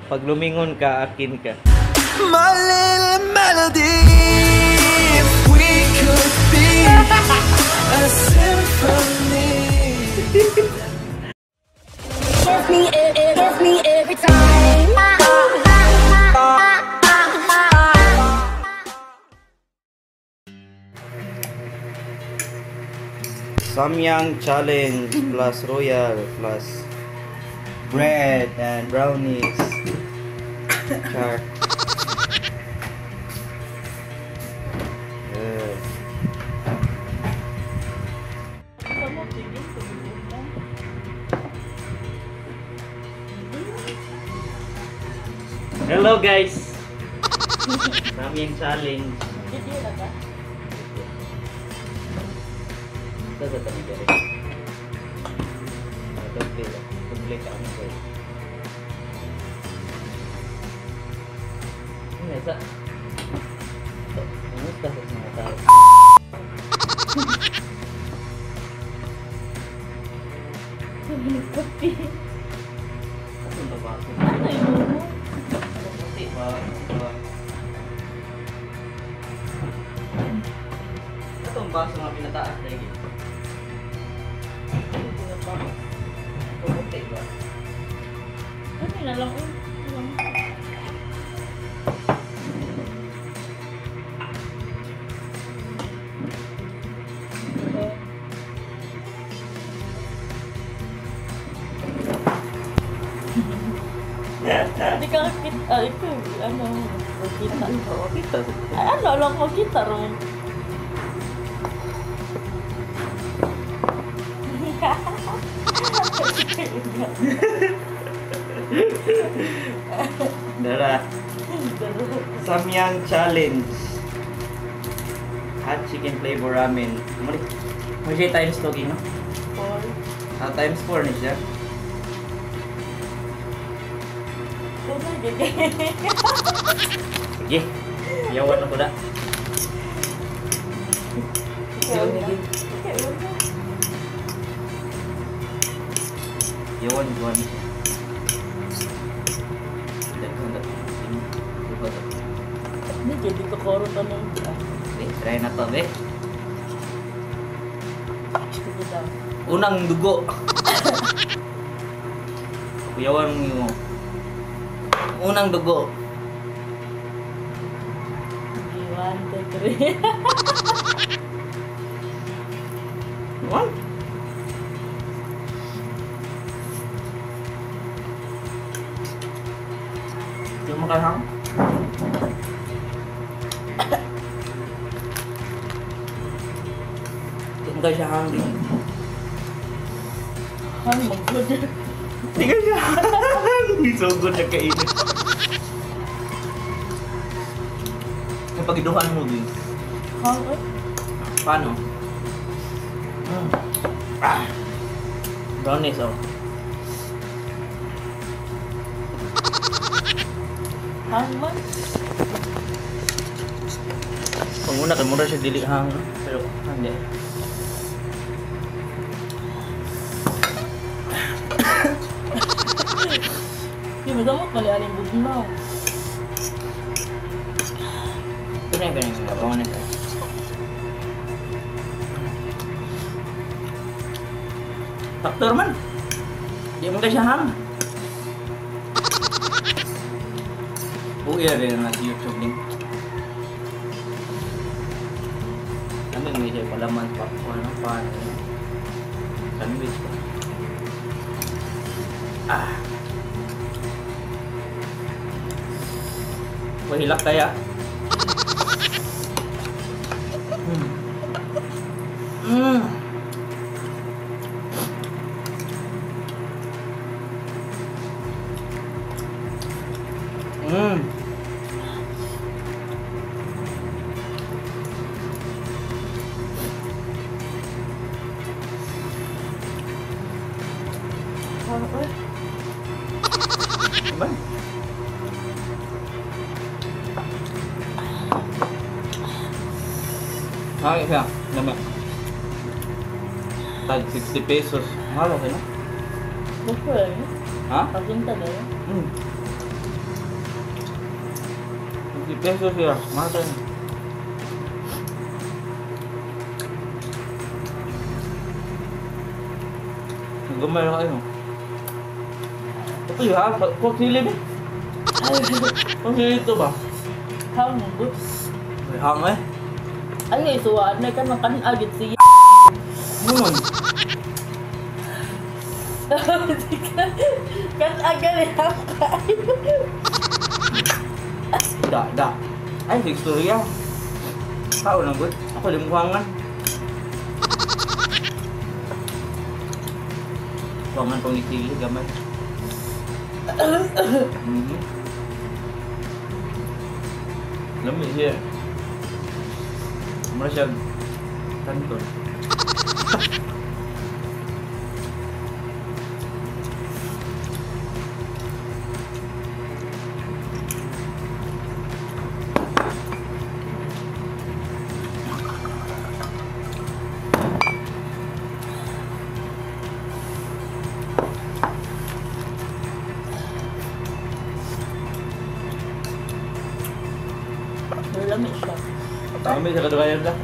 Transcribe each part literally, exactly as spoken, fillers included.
Pag lumingon ka, akin ka. My little melody, if we could be a symphony. Kiss me, kiss me every time. Samyang challenge plus royal plus bread and brownies. Char. Good. Hello guys. Samyang challenge. Sasa tadi dari. Atau beli, beli kamu sih. Ini sa. Ini sudah semua tahu. Ini kopi. Apa yang bapak? Mana itu? Kopi bapak. Ito ang baso nga pinataas na yun. Puputi ba? Ano na lang oh. Hindi ka kita, ah, ito, ano, kita. Kita. Ay, ano lang mo kita ron. Dara. Samyang challenge. Hot chicken flavor ramen. Muli. Mo siya times two no? Four. Ah, times four ni siya. Ano gigi? Sige. Yawan ako da. Yawan na. Yawan na. Yawan yawan. Ini jadi kekoro tanong kita. Eh, try na to, be. Ito daw. Unang dugo. Yawan mo. Unang dugo. One, two, three. One. Yung makahang. Yung ka siya hangin. Hang mag-good. Tingnan siya. Hindi so good na kainin. Kapag iduhan mo, Bin. Hang eh? Paano? Mm. Ah. Brownies, oh. Hang man? Panguna kan mura siya dili hang, pero hindi. Yung madamot mali aling bugnaw. Ito na yung ganyan nga, bangon ito. Faktor man. Di mo ka siya hang. Buya rin na si YouTube link. Kami medyo palaman popcorn ng pan. Sandwich pa. Ah. Mahilak kaya. Hmm. Hmm. Hmm. Hang eh? Diba? Ay, siya. Dami. Tag sixty pesos. Mahal okay na? Bukol eh? Ha? Paginta na yun? Hmm. pesos ya, masa ni. Gamay lang kayo. Ito yun ha, pag sili ni. Pag sili ito ba? Hang mo. May hang eh. Ay, suwaan na ka ng kanagit siya. Naman. Kan agad yang Da, da. Ay, istorya. Tao lang good. Ako limuhangan. Kuangan pang itili, gamay. Mhm. Lami siya. Mura siya kanton. lamig siya. Kami sa kadugayan ka.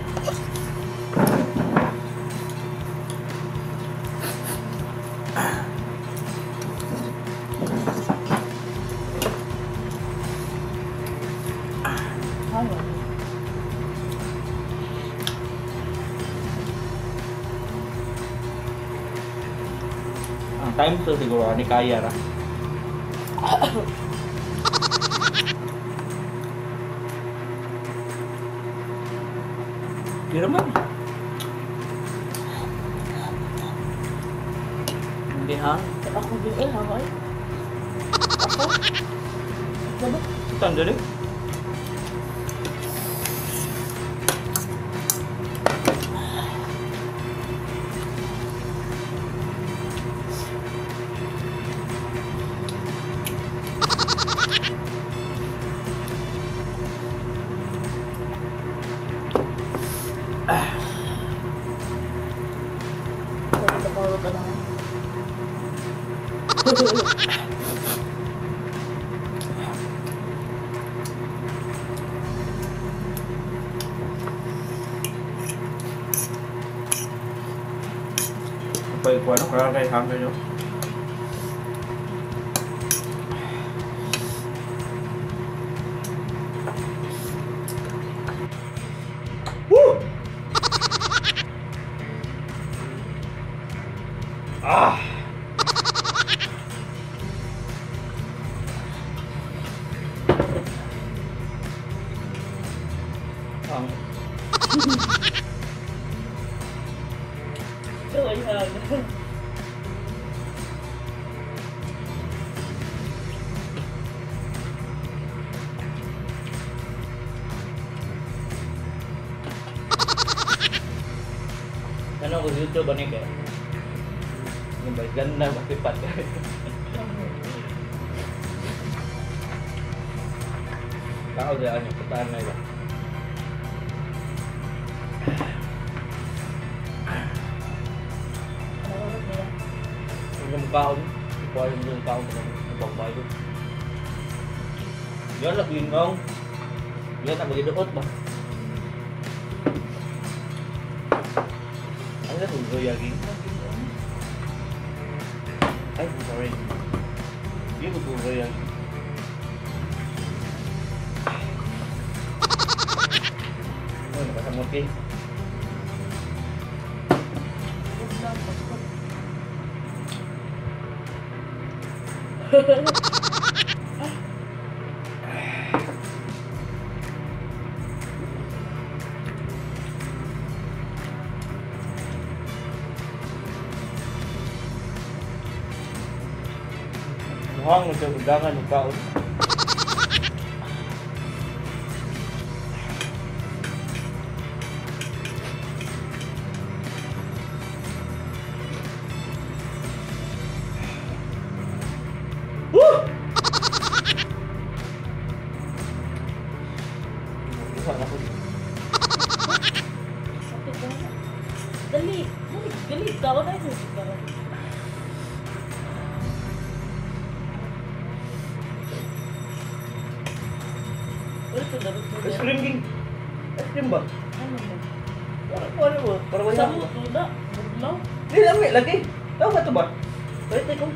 Ano? Ang time to siguro ni kaya ra. Di naman. Hindi ha? Ako din eh, hangay. Ako? Diba? Tanda rin. Sorry, kapawag ka lang. Vậy quá nó ra đây thằng rồi. Woo! Ah. Ang So, ayan. ano ko YouTube ba ni kaya? Yung ba ganda masipat ka. Tao dia ano putaan na iba. Yung kaon, ikuha yung yung kaon ng pagbayo. Yan lang lingong. Yan ang magiduot ba? Ano na kung goyagin? Ay, sorry. Hindi ko kung goyagin. Ay, nakasamot eh. Mukhang nagkagudangan ng kaon. Woo! Bukan ako dito. Sakit ka na. Dali. Dali. Dali. Gawa na yun. Gawa. Ulit ko dapat ko. Ice cream king. Ice cream ba? Ano ba? Para ko ano ba? Para wala Sa ko. mo, tuda. Buglaw. Hindi lami lagi. Tahu ba ito ba? Pwede ko.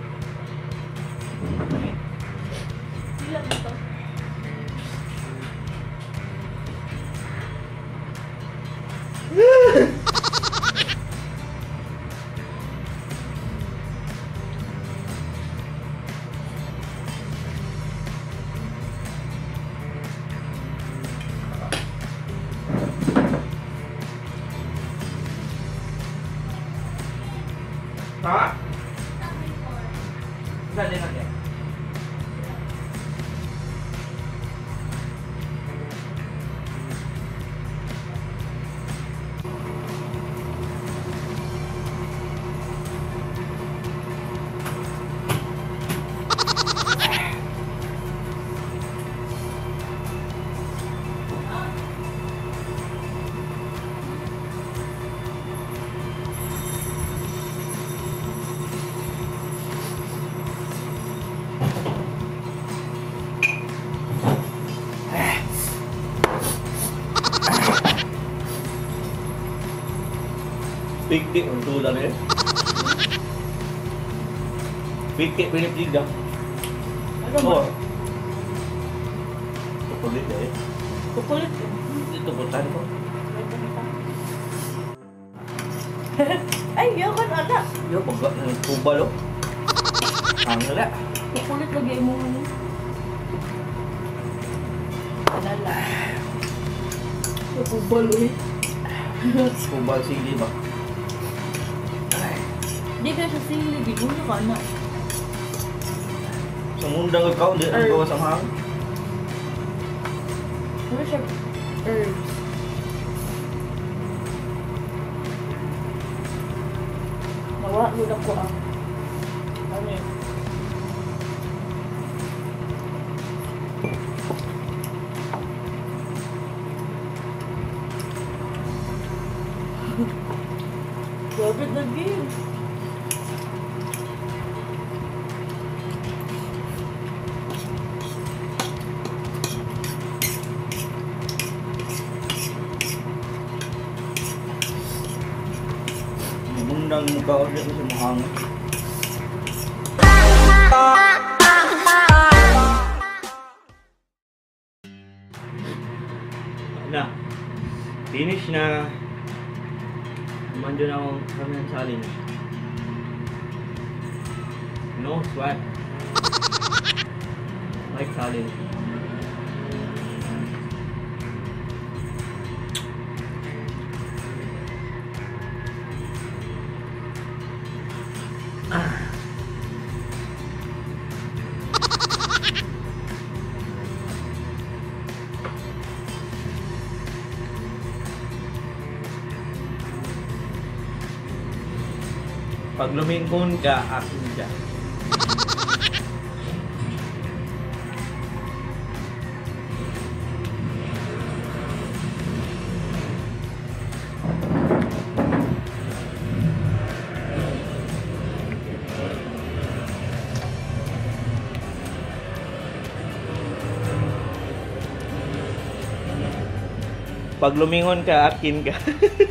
Sila dito. Ha? Saan din natin? Pikik untuk dah ni. Pikik punya tiga. Ano ba? Oh. Kulit eh. Kukulit ko. Itu putan ko. Ay, yakan anak. Yo pagka ng kubal oh. Ang nila. Kukulit lagi mo ano. Alala. Kubal ulit. Kubal sili ba? Di ka siya sili, di ko na ka na. Sumundang ikaw di ang gawas ang hang. Ano siya? Herbs. Nawa, ludak ko ang. Ano yun? Grabe na game. Sumundang muka ulit sa mahang. Na. Finish na. Manjo na akong kami ng challenge. No sweat. Like challenge. Ah. Pag lumingon ka, akin ka. Pag lumingon ka, akin ka.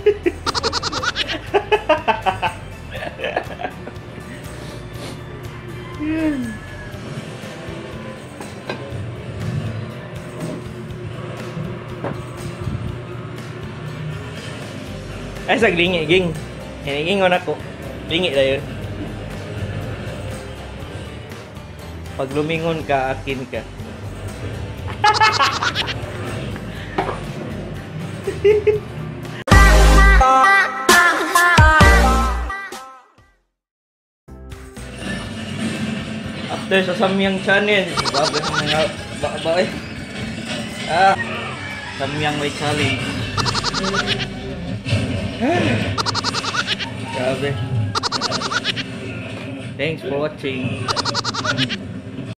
Ay, sag lingi, ging. Hinigingon ako. Lingi na yun. Pag lumingon ka, akin ka. After sa Samyang channel, bago sa mga baka eh. Ah, Samyang may challenge. Grabe. Thanks for watching.